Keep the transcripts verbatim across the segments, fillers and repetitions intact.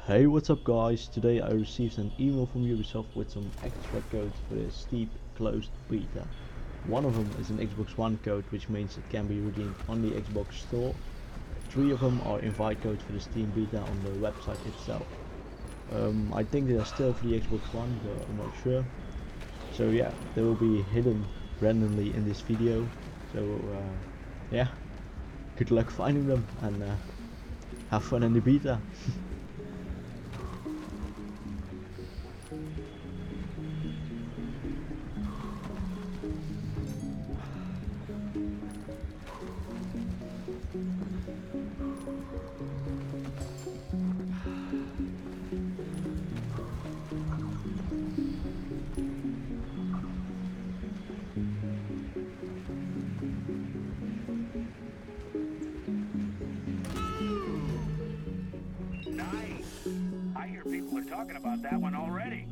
Hey, what's up guys? Today I received an email from Ubisoft with some extra codes for the Steep closed beta. One of them is an Xbox One code, which means it can be redeemed on the Xbox store. Three of them are invite codes for the Steam beta on the website itself. Um, I think they are still for the Xbox One, but I'm not sure. So yeah, they will be hidden randomly in this video. So uh, yeah, good luck finding them and uh, have fun in the beta. Nice. I hear people are talking about that one already.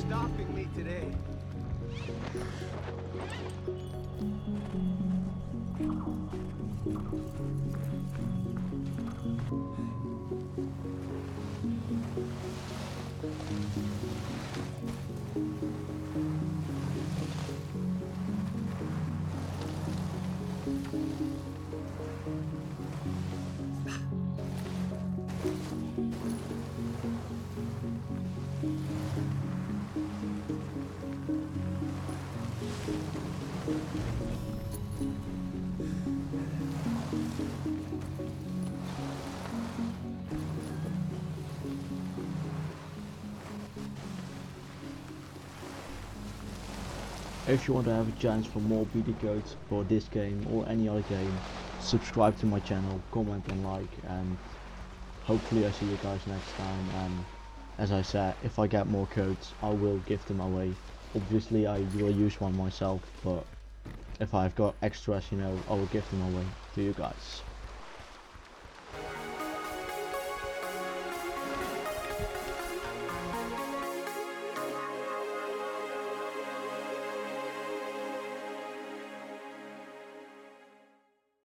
stopping me today. If you want to have a chance for more beta codes for this game or any other game, subscribe to my channel, comment and like, and hopefully I see you guys next time. And as I said, if I get more codes I will give them away. Obviously I will use one myself, but if I've got extras, you know, I will give them away to you guys.